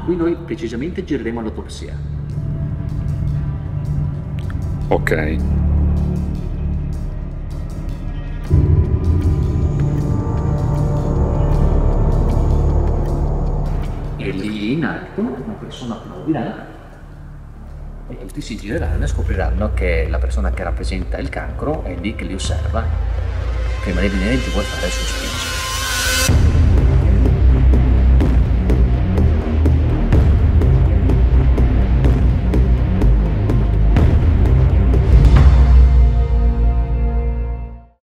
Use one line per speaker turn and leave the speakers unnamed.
Qui noi precisamente gireremo all'autopsia.
Ok.
E lì in alto una persona applaudirà e tutti si gireranno e scopriranno che la persona che rappresenta il cancro è lì che li osserva, che rimane di vuole fare il suo spin.